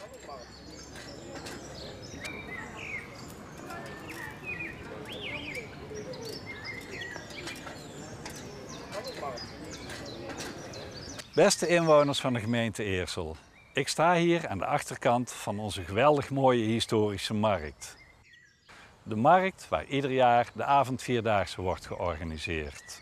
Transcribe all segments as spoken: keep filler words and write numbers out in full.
Beste inwoners van de gemeente Eersel, ik sta hier aan de achterkant van onze geweldig mooie historische markt. De markt waar ieder jaar de avondvierdaagse wordt georganiseerd.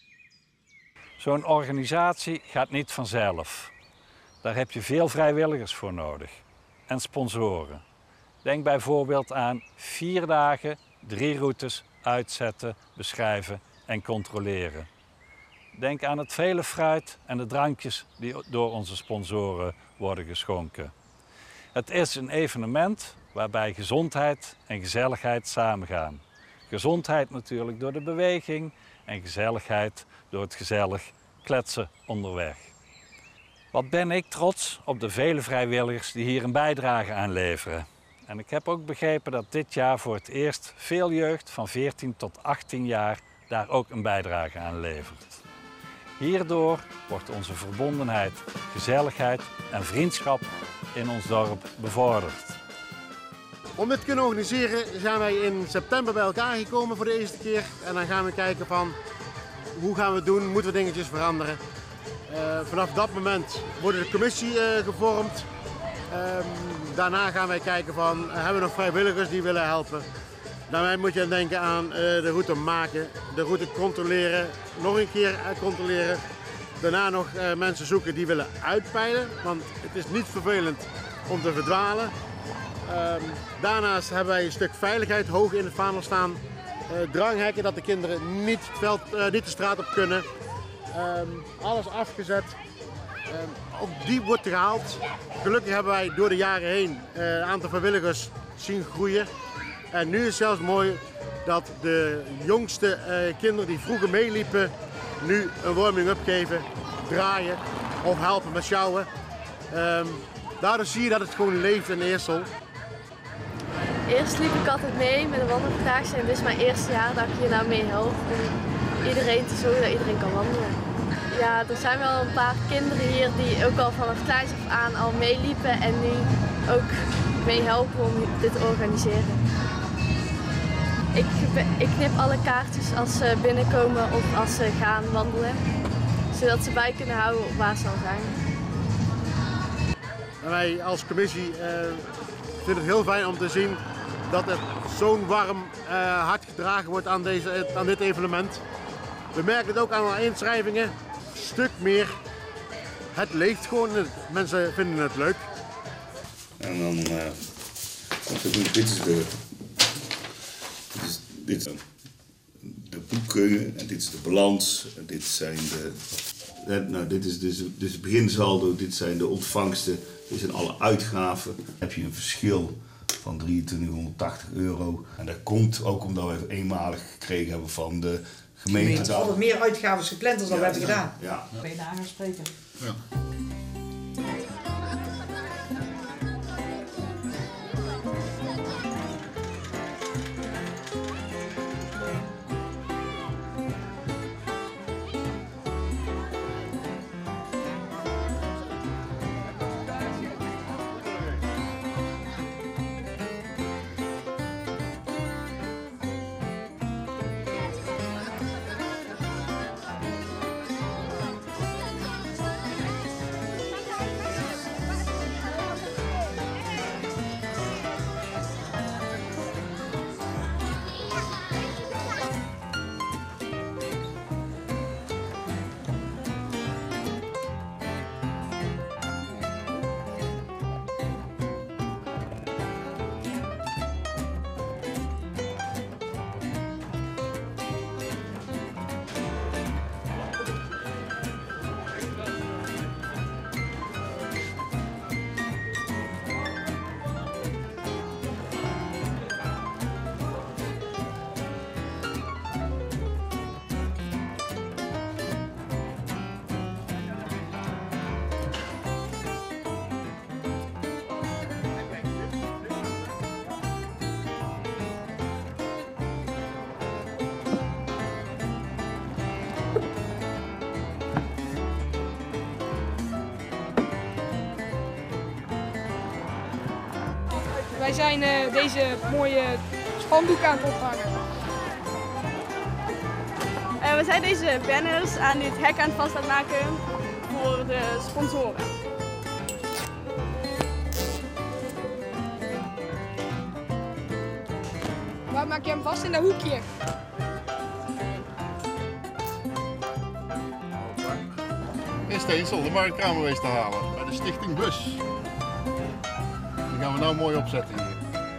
Zo'n organisatie gaat niet vanzelf. Daar heb je veel vrijwilligers voor nodig en sponsoren. Denk bijvoorbeeld aan vier dagen, drie routes uitzetten, beschrijven en controleren. Denk aan het vele fruit en de drankjes die door onze sponsoren worden geschonken. Het is een evenement waarbij gezondheid en gezelligheid samengaan. Gezondheid natuurlijk door de beweging en gezelligheid door het gezellig kletsen onderweg. Wat ben ik trots op de vele vrijwilligers die hier een bijdrage aan leveren. En ik heb ook begrepen dat dit jaar voor het eerst veel jeugd van veertien tot achttien jaar daar ook een bijdrage aan levert. Hierdoor wordt onze verbondenheid, gezelligheid en vriendschap in ons dorp bevorderd. Om dit te kunnen organiseren zijn wij in september bij elkaar gekomen voor de eerste keer. En dan gaan we kijken van hoe gaan we het doen, moeten we dingetjes veranderen. Uh, vanaf dat moment wordt de commissie uh, gevormd. Uh, daarna gaan wij kijken van, uh, hebben we nog vrijwilligers die willen helpen. Daarbij moet je denken aan uh, de route maken, de route controleren, nog een keer controleren. Daarna nog uh, mensen zoeken die willen uitpeilen, want het is niet vervelend om te verdwalen. Uh, daarnaast hebben wij een stuk veiligheid hoog in het vaandel staan. Uh, dranghekken dat de kinderen niet, het veld, uh, niet de straat op kunnen. Uh, alles afgezet. Uh, ook die wordt gehaald. Gelukkig hebben wij door de jaren heen uh, een aantal vrijwilligers zien groeien. En nu is het zelfs mooi dat de jongste uh, kinderen die vroeger meeliepen, nu een warming-up geven, draaien of helpen met sjouwen. Uh, daardoor zie je dat het gewoon leeft in Eersel. Eerst liep ik altijd mee met een wandelvierdaagse en dit is mijn eerste jaar dat ik hier nou mee help. Om iedereen te zorgen dat iedereen kan wandelen. Ja, er zijn wel een paar kinderen hier die ook al vanaf kleins af aan al meeliepen en nu ook meehelpen om dit te organiseren. Ik, ik knip alle kaartjes als ze binnenkomen of als ze gaan wandelen, zodat ze bij kunnen houden op waar ze al zijn. En wij als commissie uh, vinden het heel fijn om te zien dat het zo'n warm uh, hart gedragen wordt aan, deze, aan dit evenement. We merken het ook aan de inschrijvingen, een stuk meer. Het leeft gewoon, mensen vinden het leuk. En dan, uh, dit is de, dit is, dit zijn de boeken en dit is de balans. En dit zijn de, nou, dit is dus, dus het beginsaldo, dit zijn de ontvangsten, dit zijn alle uitgaven. Dan heb je een verschil van drieëntwintighonderdtachtig euro. En dat komt ook omdat we eenmalig gekregen hebben van de gemeente. We hadden meer uitgaven gepland dan ja, we hebben ja, gedaan. Ja. Ben je daar gaan spreken? Ja. Wij zijn uh, deze mooie spandoek aan het ophangen. Uh, we zijn deze banners aan dit hek aan het vast aan het maken voor de sponsoren. Waar maak je hem vast? In dat hoekje? In Steensel de marktkraambewijs te halen bij de Stichting Bus. Die gaan we nou mooi opzetten hier.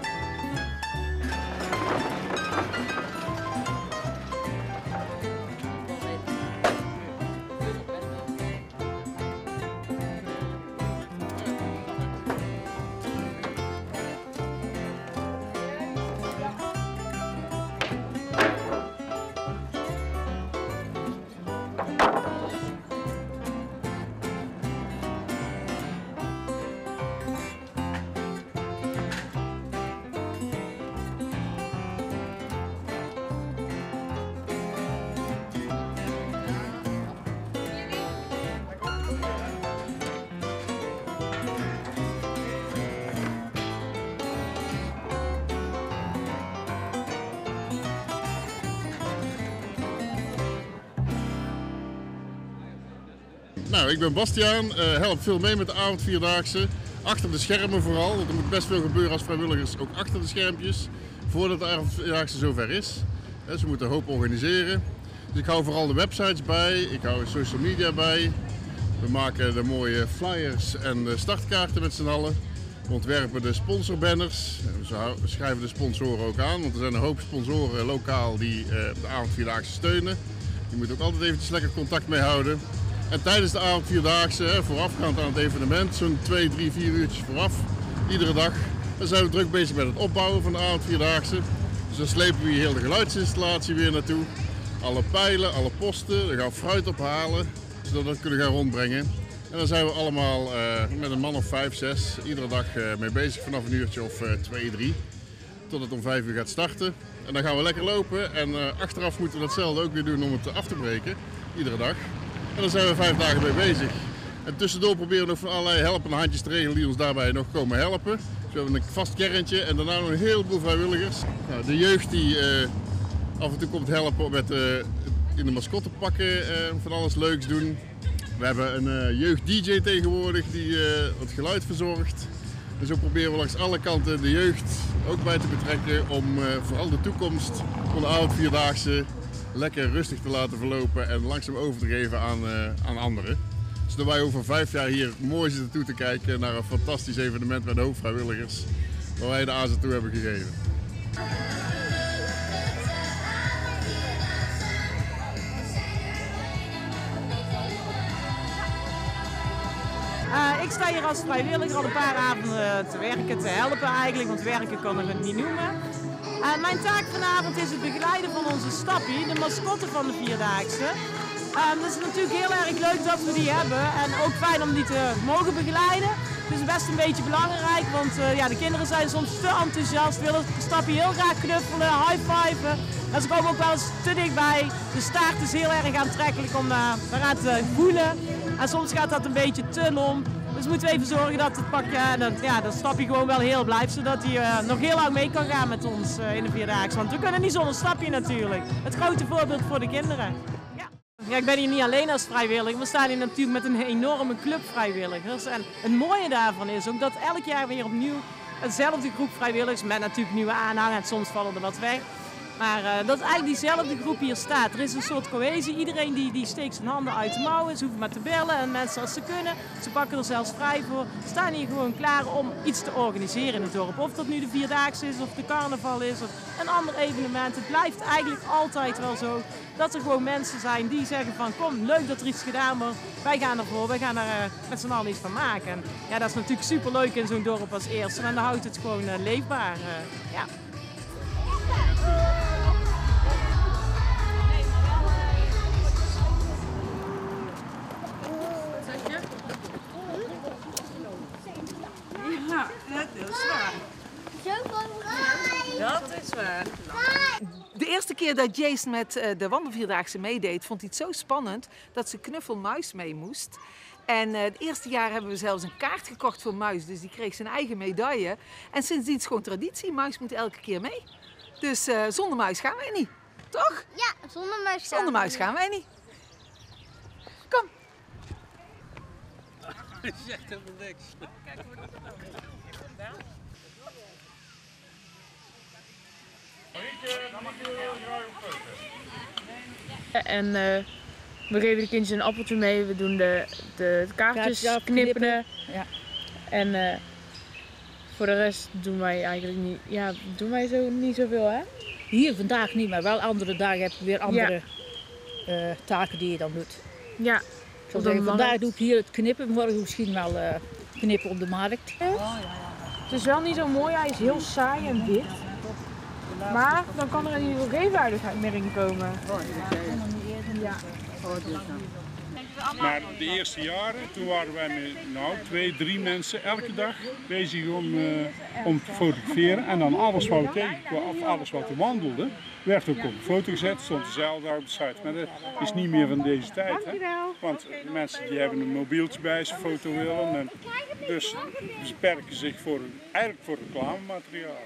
Nou, ik ben Bastiaan, uh, help veel mee met de avondvierdaagse. Achter de schermen vooral, want er moet best veel gebeuren als vrijwilligers, ook achter de schermpjes, voordat de avondvierdaagse zover is. Dus we moeten een hoop organiseren. Dus ik hou vooral de websites bij, ik hou social media bij. We maken de mooie flyers en de startkaarten met z'n allen. We ontwerpen de sponsorbanners. We schrijven de sponsoren ook aan, want er zijn een hoop sponsoren lokaal die uh, de avondvierdaagse steunen. Je moet ook altijd eventjes lekker contact mee houden. En tijdens de avondvierdaagse, voorafgaand aan het evenement, zo'n twee, drie, vier uurtjes vooraf, iedere dag, dan zijn we druk bezig met het opbouwen van de avondvierdaagse. Dus dan slepen we hier heel de geluidsinstallatie weer naartoe. Alle pijlen, alle posten, we gaan fruit ophalen, zodat we dat kunnen gaan rondbrengen. En dan zijn we allemaal uh, met een man of vijf, zes, iedere dag uh, mee bezig vanaf een uurtje of uh, twee, drie. Tot het om vijf uur gaat starten. En dan gaan we lekker lopen en uh, achteraf moeten we datzelfde ook weer doen om het af te breken, iedere dag. En daar zijn we vijf dagen mee bezig. En tussendoor proberen we nog van allerlei helpende handjes te regelen die ons daarbij nog komen helpen. Dus we hebben een vast kerntje en daarna nog een heleboel vrijwilligers. Nou, de jeugd die uh, af en toe komt helpen met uh, in de mascottepakken uh, van alles leuks doen. We hebben een uh, jeugd-D J tegenwoordig die uh, het geluid verzorgt. En zo proberen we langs alle kanten de jeugd ook bij te betrekken om uh, vooral de toekomst van de avondvierdaagse lekker rustig te laten verlopen en langzaam over te geven aan, uh, aan anderen. Zodat wij over vijf jaar hier mooi zitten toe te kijken naar een fantastisch evenement met een hoop vrijwilligers waar wij de A Z toe hebben gegeven. Uh, ik sta hier als vrijwilliger al een paar avonden te werken, te helpen eigenlijk, want werken kan ik het niet noemen. Uh, mijn taak vanavond is het begeleiden van onze Stappie, de mascotte van de Vierdaagse. Uh, dat is natuurlijk heel erg leuk dat we die hebben en ook fijn om die te mogen begeleiden. Het is best een beetje belangrijk, want uh, ja, de kinderen zijn soms te enthousiast, willen Stappie heel graag knuffelen, high-fiven. En ze komen ook wel eens te dichtbij. De staart is heel erg aantrekkelijk om uh, daaraan te voelen. En soms gaat dat een beetje te lomp. Dus moeten we even zorgen dat het pakje, dat, ja, dat Stappie gewoon wel heel blijft, zodat hij uh, nog heel lang mee kan gaan met ons uh, in de Vierdaagse. Want we kunnen niet zonder Stappie natuurlijk. Het grote voorbeeld voor de kinderen. Ja. Ja, ik ben hier niet alleen als vrijwilliger. We staan hier natuurlijk met een enorme club vrijwilligers. En het mooie daarvan is ook dat elk jaar weer opnieuw eenzelfde groep vrijwilligers, met natuurlijk nieuwe aanhang en soms vallen er wat weg. Maar uh, dat eigenlijk diezelfde groep hier staat. Er is een soort cohesie. Iedereen die, die steekt zijn handen uit de mouwen. Ze hoeven maar te bellen en mensen als ze kunnen. Ze pakken er zelfs vrij voor. Staan hier gewoon klaar om iets te organiseren in het dorp. Of dat nu de Vierdaagse is of de carnaval is of een ander evenement. Het blijft eigenlijk altijd wel zo dat er gewoon mensen zijn die zeggen van kom, leuk dat er iets gedaan wordt. Wij gaan ervoor, wij gaan er uh, met z'n allen iets van maken. En ja, dat is natuurlijk super leuk in zo'n dorp als eerste. En dan houdt het gewoon uh, leefbaar. Uh, ja. Ja, dat is waar. Dat is waar. De eerste keer dat Jason met de wandelvierdaagse meedeed, vond hij het zo spannend dat ze knuffelmuis mee moest. En uh, het eerste jaar hebben we zelfs een kaart gekocht voor Muis. Dus die kreeg zijn eigen medaille. En sindsdien is het gewoon traditie. Muis moet elke keer mee. Dus uh, zonder Muis gaan wij niet. Toch? Ja, zonder Muis gaan, zonder muis gaan wij niet. Kom. Je zegt helemaal niks. En uh, we geven de kindjes een appeltje mee, we doen de, de kaartjes ja, knippen. Ja. En uh, voor de rest doen wij eigenlijk niet, ja, doen wij zo, niet zoveel, hè? Hier vandaag niet, maar wel andere dagen heb je weer andere ja. uh, taken die je dan doet. Ja. Zoals zeggen, vandaag doe ik hier het knippen, morgen misschien wel uh, knippen op de markt. Oh, ja, ja. Het is wel niet zo mooi, hij is heel saai en wit. Maar dan kan er in ieder geval geen veiligheidmerking komen. Ja. Maar de eerste jaren, toen waren wij met nou, twee, drie mensen elke dag bezig om, uh, om te fotograferen. En dan alles wat we tegenkwamen, of alles wat we wandelden, werd ook op een foto gezet, stond dezelfde op de site. Maar dat is niet meer van deze tijd. Hè? Want de mensen die hebben een mobieltje bij ze foto willen. En dus ze beperken zich voor, eigenlijk voor reclamemateriaal.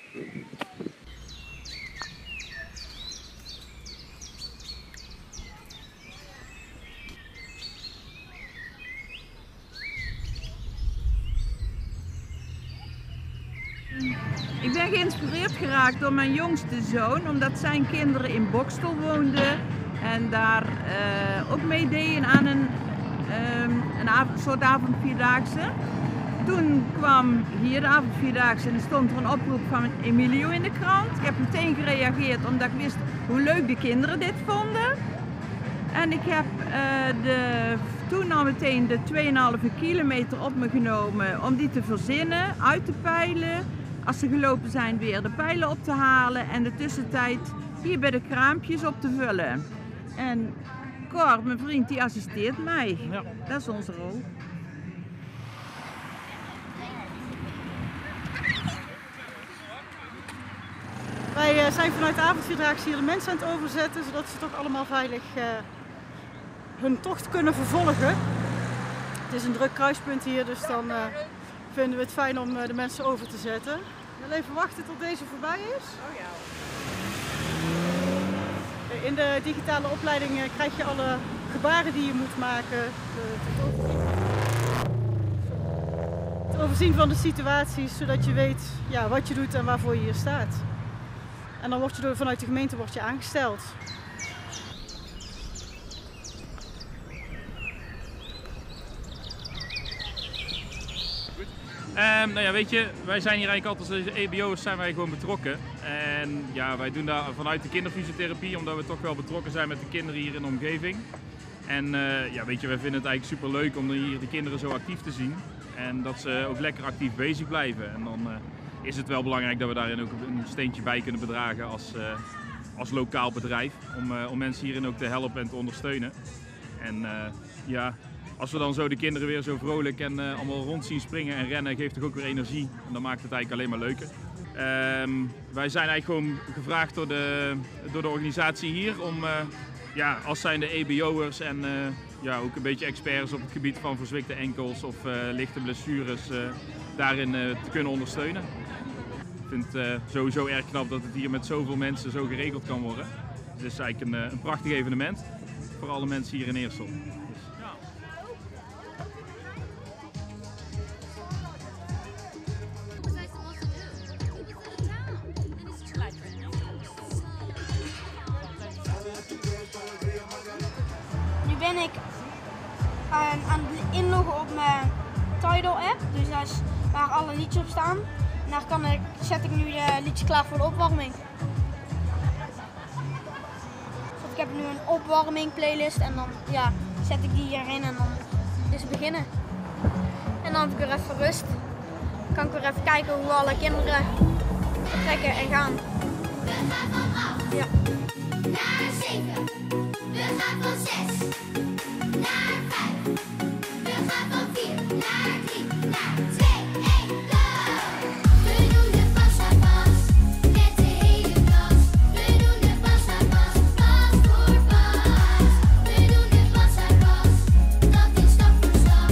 Ik ben geïnspireerd geraakt door mijn jongste zoon, omdat zijn kinderen in Bokstel woonden en daar uh, ook meededen aan een, um, een avond, soort avondvierdaagse. Toen kwam hier de avondvierdaagse en er stond er een oproep van Emilio in de krant. Ik heb meteen gereageerd omdat ik wist hoe leuk de kinderen dit vonden. En ik heb uh, de, toen al meteen de twee komma vijf kilometer op me genomen om die te verzinnen, uit te peilen. Als ze gelopen zijn weer de pijlen op te halen en de tussentijd hier bij de kraampjes op te vullen. En Cor, mijn vriend, die assisteert mij. Ja. Dat is onze rol. Wij zijn vanuit de avondvierdaagse hier de mensen aan het overzetten, zodat ze toch allemaal veilig uh, hun tocht kunnen vervolgen. Het is een druk kruispunt hier, dus dan uh, vinden we het fijn om uh, de mensen over te zetten. Ik wil even wachten tot deze voorbij is. Oh ja. In de digitale opleiding uh, krijg je alle gebaren die je moet maken. Uh, het overzien van de situaties, zodat je weet ja, wat je doet en waarvoor je hier staat. En dan word je door, vanuit de gemeente word je aangesteld. Um, nou ja, weet je, wij zijn hier eigenlijk altijd als E B O'ers zijn wij gewoon betrokken. En ja, wij doen daar vanuit de kinderfysiotherapie, omdat we toch wel betrokken zijn met de kinderen hier in de omgeving. En uh, ja, weet je, wij vinden het eigenlijk super leuk om hier de kinderen zo actief te zien. En dat ze ook lekker actief bezig blijven. En dan uh, is het wel belangrijk dat we daarin ook een steentje bij kunnen bedragen als, uh, als lokaal bedrijf. Om, uh, om mensen hierin ook te helpen en te ondersteunen. En uh, ja... Als we dan zo de kinderen weer zo vrolijk en uh, allemaal rond zien springen en rennen, geeft toch ook weer energie. En dan maakt het eigenlijk alleen maar leuker. Um, wij zijn eigenlijk gewoon gevraagd door de, door de organisatie hier om, uh, ja, als zijnde E B O'ers en uh, ja, ook een beetje experts op het gebied van verzwikte enkels of uh, lichte blessures, uh, daarin uh, te kunnen ondersteunen. Ik vind het uh, sowieso erg knap dat het hier met zoveel mensen zo geregeld kan worden. Het is eigenlijk een, een prachtig evenement voor alle mensen hier in Eersel. Nu ben ik aan, aan het inloggen op mijn Tidal app, dus dat is waar alle liedjes op staan. En daar kan ik, zet ik nu de liedjes klaar voor de opwarming. Dus ik heb nu een opwarming playlist en dan ja, zet ik die hierin en dan is het beginnen. En dan heb ik weer even rust. Dan kan ik weer even kijken hoe alle kinderen vertrekken en gaan. Ja. Naar zeven, we gaan van zes naar vijf, we gaan van vier naar drie, naar twee, één, go! We doen de passa pas, met de hele klas. We doen de passa pas, pas voor pas. We doen de passa pas, dat is stap voor stap.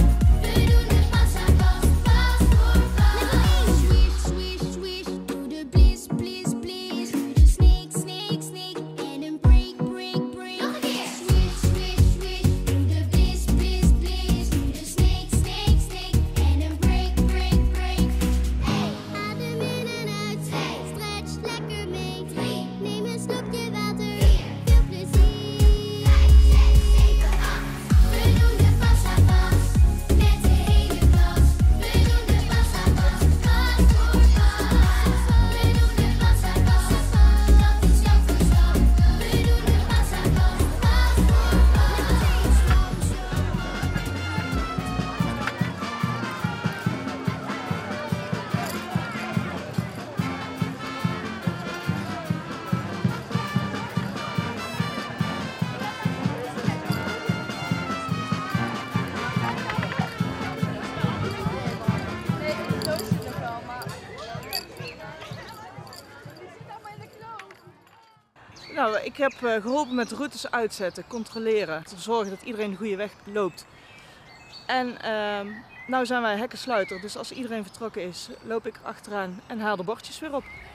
Nou, ik heb uh, geholpen met routes uitzetten, controleren, te zorgen dat iedereen de goede weg loopt. En uh, nou zijn wij hekkensluiter, dus als iedereen vertrokken is, loop ik erachteraan en haal de bordjes weer op.